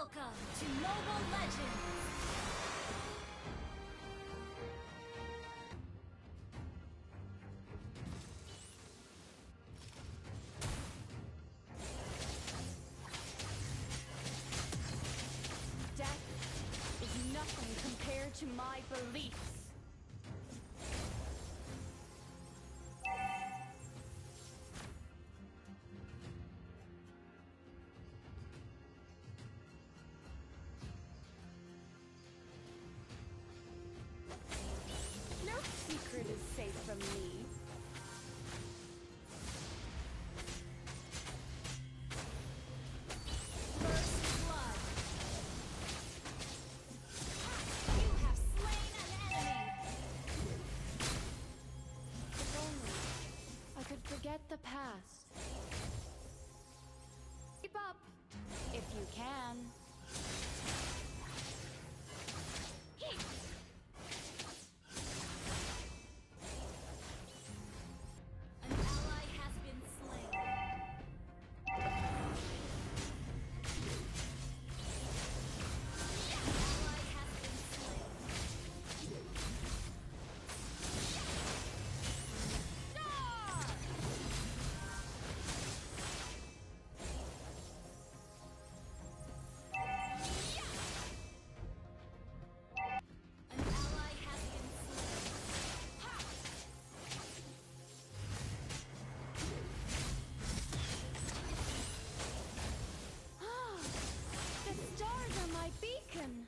Welcome to Mobile Legends! Death is nothing compared to my beliefs. No secret is safe from me. First blood. You have slain an enemy. If only I could forget the past. Keep up, if you can. Stars are my beacon!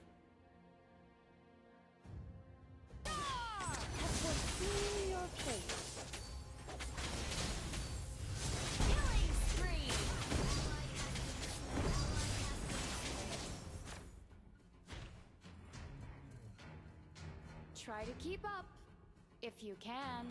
Have foreseen your fate. Killing spree! Try to keep up, if you can.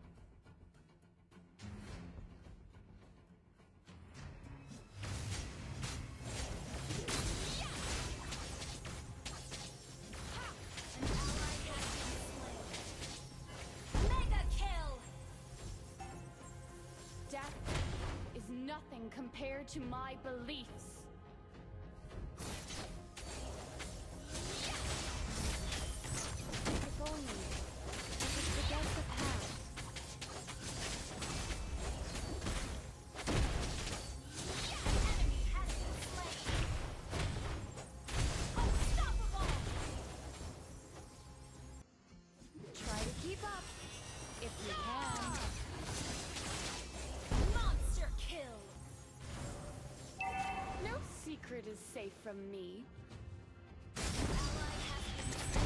Death is nothing compared to my beliefs. If only I could forget the past. An enemy has been slain. Unstoppable! Try to keep up, if you can. Kill! No secret is safe from me. Ally has been